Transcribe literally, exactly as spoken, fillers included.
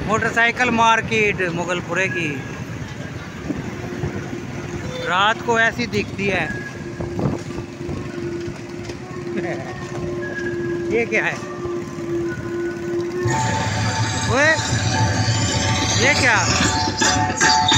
Motorcycle market मुगलपुरे की रात को ऐसी दिखती है। ये क्या है? ओए, ये क्या?